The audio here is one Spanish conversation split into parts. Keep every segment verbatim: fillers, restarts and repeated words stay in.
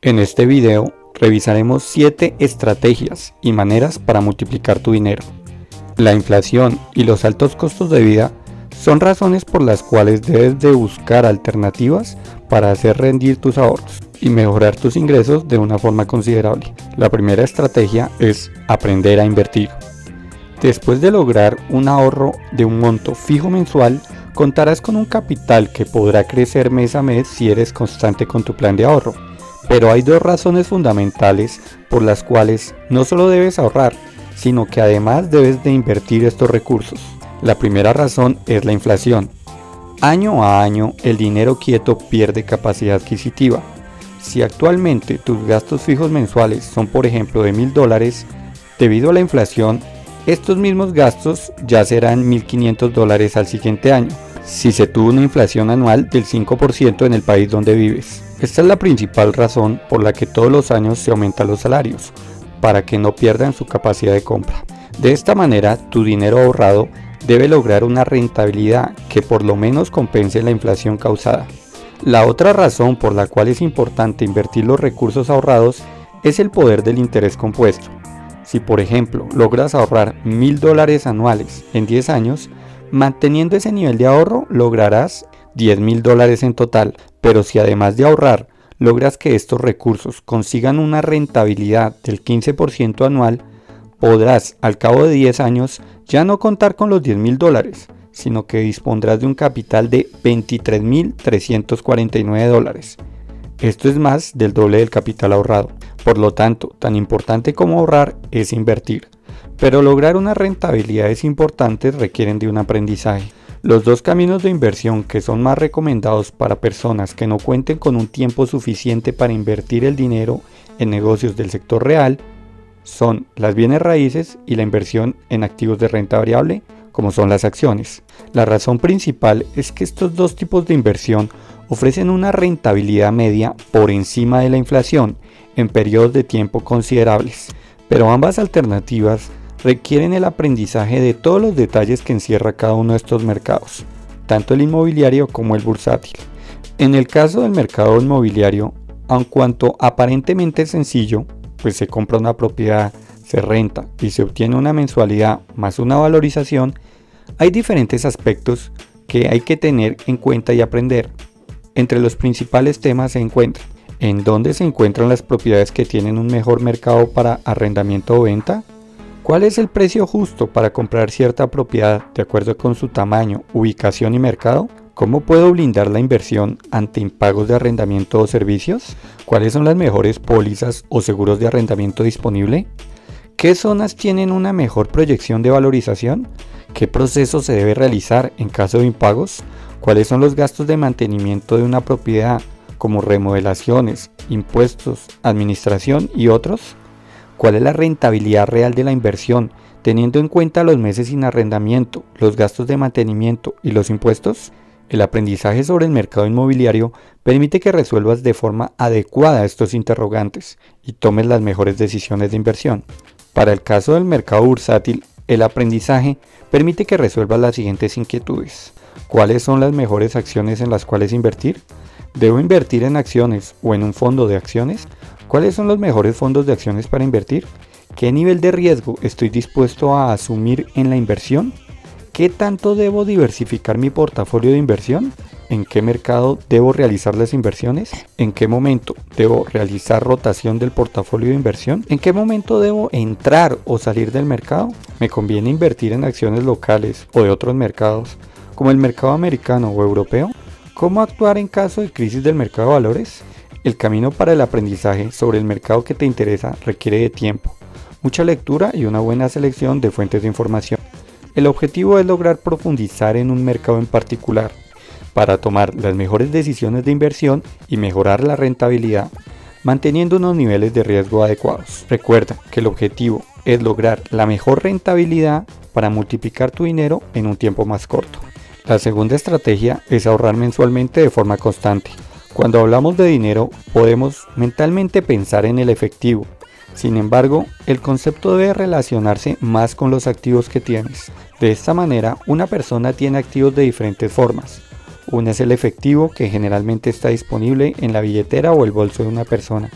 En este video revisaremos siete estrategias y maneras para multiplicar tu dinero. La inflación y los altos costos de vida son razones por las cuales debes de buscar alternativas para hacer rendir tus ahorros y mejorar tus ingresos de una forma considerable. La primera estrategia es aprender a invertir. Después de lograr un ahorro de un monto fijo mensual, contarás con un capital que podrá crecer mes a mes si eres constante con tu plan de ahorro. Pero hay dos razones fundamentales por las cuales no solo debes ahorrar, sino que además debes de invertir estos recursos. La primera razón es la inflación. Año a año el dinero quieto pierde capacidad adquisitiva. Si actualmente tus gastos fijos mensuales son por ejemplo de mil dólares, debido a la inflación, estos mismos gastos ya serán mil quinientos dólares al siguiente año, si se tuvo una inflación anual del cinco por ciento en el país donde vives. Esta es la principal razón por la que todos los años se aumentan los salarios, para que no pierdan su capacidad de compra. De esta manera, tu dinero ahorrado debe lograr una rentabilidad que por lo menos compense la inflación causada. La otra razón por la cual es importante invertir los recursos ahorrados es el poder del interés compuesto. Si por ejemplo logras ahorrar mil dólares anuales en diez años, manteniendo ese nivel de ahorro lograrás diez mil dólares en total, pero si además de ahorrar logras que estos recursos consigan una rentabilidad del quince por ciento anual, podrás al cabo de diez años ya no contar con los diez mil dólares, sino que dispondrás de un capital de veintitrés mil trescientos cuarenta y nueve dólares. Esto es más del doble del capital ahorrado. Por lo tanto, tan importante como ahorrar es invertir. Pero lograr unas rentabilidades importantes requieren de un aprendizaje. Los dos caminos de inversión que son más recomendados para personas que no cuenten con un tiempo suficiente para invertir el dinero en negocios del sector real son las bienes raíces y la inversión en activos de renta variable, como son las acciones. La razón principal es que estos dos tipos de inversión ofrecen una rentabilidad media por encima de la inflación en periodos de tiempo considerables, pero ambas alternativas requieren el aprendizaje de todos los detalles que encierra cada uno de estos mercados, tanto el inmobiliario como el bursátil. En el caso del mercado inmobiliario, aun cuanto aparentemente es sencillo, pues se compra una propiedad, se renta y se obtiene una mensualidad más una valorización, hay diferentes aspectos que hay que tener en cuenta y aprender. Entre los principales temas se encuentran en dónde se encuentran las propiedades que tienen un mejor mercado para arrendamiento o venta, cuál es el precio justo para comprar cierta propiedad de acuerdo con su tamaño, ubicación y mercado, cómo puedo blindar la inversión ante impagos de arrendamiento o servicios, cuáles son las mejores pólizas o seguros de arrendamiento disponible, qué zonas tienen una mejor proyección de valorización, qué proceso se debe realizar en caso de impagos, cuáles son los gastos de mantenimiento de una propiedad como remodelaciones, impuestos, administración y otros, cuál es la rentabilidad real de la inversión teniendo en cuenta los meses sin arrendamiento, los gastos de mantenimiento y los impuestos. El aprendizaje sobre el mercado inmobiliario permite que resuelvas de forma adecuada estos interrogantes y tomes las mejores decisiones de inversión. Para el caso del mercado bursátil, el aprendizaje permite que resuelvas las siguientes inquietudes. ¿Cuáles son las mejores acciones en las cuales invertir? ¿Debo invertir en acciones o en un fondo de acciones? ¿Cuáles son los mejores fondos de acciones para invertir? ¿Qué nivel de riesgo estoy dispuesto a asumir en la inversión? ¿Qué tanto debo diversificar mi portafolio de inversión? ¿En qué mercado debo realizar las inversiones? ¿En qué momento debo realizar rotación del portafolio de inversión? ¿En qué momento debo entrar o salir del mercado? ¿Me conviene invertir en acciones locales o de otros mercados, como el mercado americano o europeo? ¿Cómo actuar en caso de crisis del mercado de valores? El camino para el aprendizaje sobre el mercado que te interesa requiere de tiempo, mucha lectura y una buena selección de fuentes de información. El objetivo es lograr profundizar en un mercado en particular para tomar las mejores decisiones de inversión y mejorar la rentabilidad, manteniendo unos niveles de riesgo adecuados. Recuerda que el objetivo es lograr la mejor rentabilidad para multiplicar tu dinero en un tiempo más corto. La segunda estrategia es ahorrar mensualmente de forma constante. Cuando hablamos de dinero, podemos mentalmente pensar en el efectivo. Sin embargo, el concepto debe relacionarse más con los activos que tienes. De esta manera, una persona tiene activos de diferentes formas. Una es el efectivo, que generalmente está disponible en la billetera o el bolso de una persona.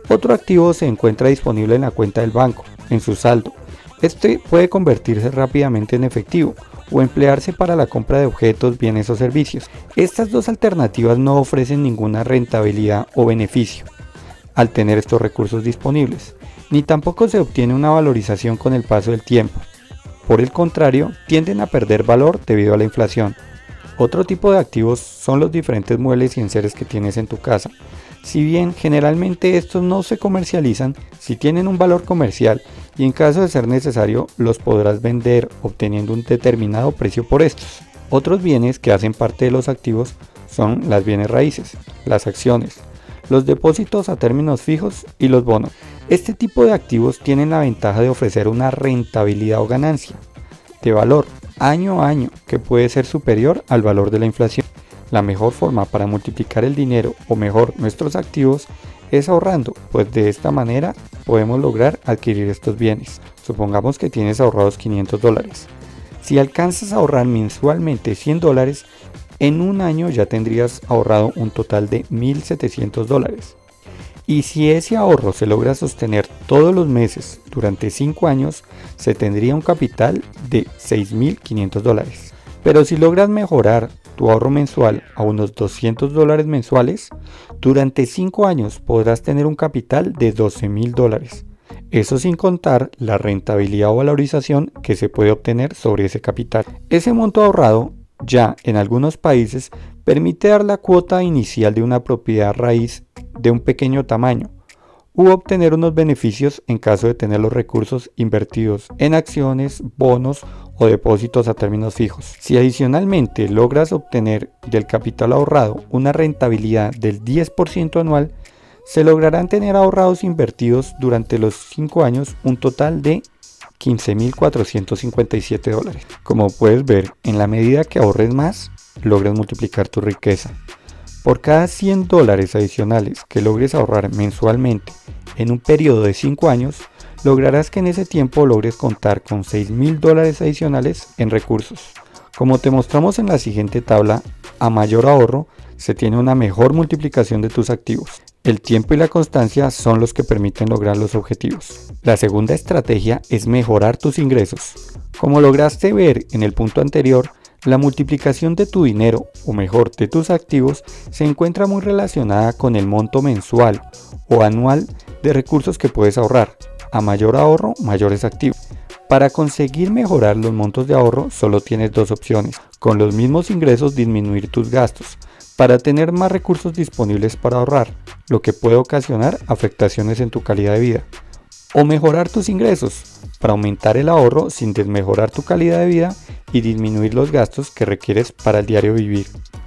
Otro activo se encuentra disponible en la cuenta del banco, en su saldo. Este puede convertirse rápidamente en efectivo o emplearse para la compra de objetos, bienes o servicios. Estas dos alternativas no ofrecen ninguna rentabilidad o beneficio al tener estos recursos disponibles, ni tampoco se obtiene una valorización con el paso del tiempo. Por el contrario, tienden a perder valor debido a la inflación. Otro tipo de activos son los diferentes muebles y enseres que tienes en tu casa. Si bien generalmente estos no se comercializan, si tienen un valor comercial y en caso de ser necesario los podrás vender obteniendo un determinado precio por estos. Otros bienes que hacen parte de los activos son las bienes raíces, las acciones, los depósitos a términos fijos y los bonos. Este tipo de activos tienen la ventaja de ofrecer una rentabilidad o ganancia de valor año a año que puede ser superior al valor de la inflación. La mejor forma para multiplicar el dinero o mejor nuestros activos es ahorrando, pues de esta manera podemos lograr adquirir estos bienes. Supongamos que tienes ahorrados quinientos dólares. Si alcanzas a ahorrar mensualmente cien dólares, en un año ya tendrías ahorrado un total de mil setecientos dólares. Y si ese ahorro se logra sostener todos los meses durante cinco años, se tendría un capital de seis mil quinientos dólares. Pero si logras mejorar tu ahorro mensual a unos doscientos dólares mensuales, durante cinco años podrás tener un capital de doce mil dólares. Eso sin contar la rentabilidad o valorización que se puede obtener sobre ese capital. Ese monto ahorrado ya en algunos países permite dar la cuota inicial de una propiedad raíz de un pequeño tamaño u obtener unos beneficios en caso de tener los recursos invertidos en acciones, bonos o depósitos a términos fijos. Si adicionalmente logras obtener del capital ahorrado una rentabilidad del diez por ciento anual, se lograrán tener ahorrados invertidos durante los cinco años un total de quince mil cuatrocientos cincuenta y siete dólares. Como puedes ver, en la medida que ahorres más, logras multiplicar tu riqueza. Por cada cien dólares adicionales que logres ahorrar mensualmente en un periodo de cinco años, lograrás que en ese tiempo logres contar con seis mil dólares adicionales en recursos. Como te mostramos en la siguiente tabla, a mayor ahorro se tiene una mejor multiplicación de tus activos. El tiempo y la constancia son los que permiten lograr los objetivos. La segunda estrategia es mejorar tus ingresos. Como lograste ver en el punto anterior, la multiplicación de tu dinero, o mejor de tus activos, se encuentra muy relacionada con el monto mensual o anual de recursos que puedes ahorrar. A mayor ahorro, mayores activos. Para conseguir mejorar los montos de ahorro, solo tienes dos opciones. Con los mismos ingresos disminuir tus gastos, para tener más recursos disponibles para ahorrar, lo que puede ocasionar afectaciones en tu calidad de vida. O mejorar tus ingresos, para aumentar el ahorro sin desmejorar tu calidad de vida y disminuir los gastos que requieres para el diario vivir.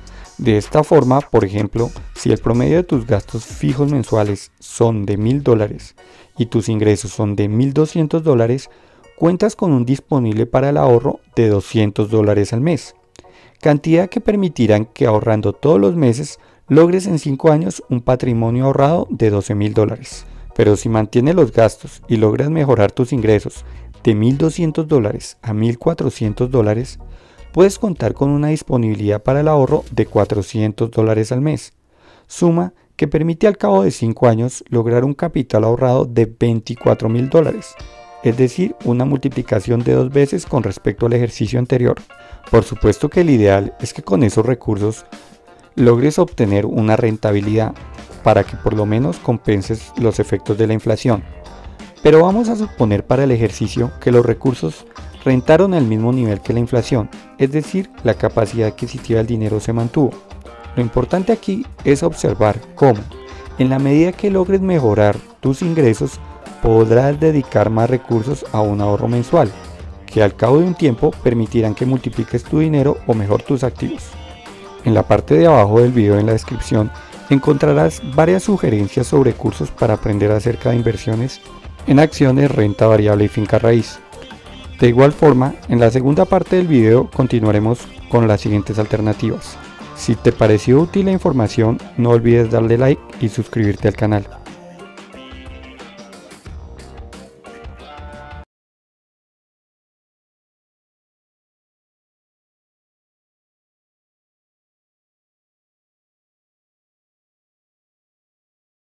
De esta forma, por ejemplo, si el promedio de tus gastos fijos mensuales son de mil dólares y tus ingresos son de mil doscientos dólares, cuentas con un disponible para el ahorro de doscientos dólares al mes, cantidad que permitirán que ahorrando todos los meses logres en cinco años un patrimonio ahorrado de doce mil dólares. Pero si mantienes los gastos y logras mejorar tus ingresos de mil doscientos dólares a mil cuatrocientos dólares, puedes contar con una disponibilidad para el ahorro de cuatrocientos dólares al mes, suma que permite al cabo de cinco años lograr un capital ahorrado de veinticuatro mil dólares, es decir, una multiplicación de dos veces con respecto al ejercicio anterior. Por supuesto que el ideal es que con esos recursos logres obtener una rentabilidad para que por lo menos compenses los efectos de la inflación. Pero vamos a suponer para el ejercicio que los recursos rentaron al mismo nivel que la inflación, es decir, la capacidad adquisitiva del dinero se mantuvo. Lo importante aquí es observar cómo, en la medida que logres mejorar tus ingresos, podrás dedicar más recursos a un ahorro mensual, que al cabo de un tiempo permitirán que multipliques tu dinero o mejor tus activos. En la parte de abajo del video en la descripción encontrarás varias sugerencias sobre cursos para aprender acerca de inversiones en acciones, renta variable y finca raíz. De igual forma, en la segunda parte del video continuaremos con las siguientes alternativas. Si te pareció útil la información, no olvides darle like y suscribirte al canal.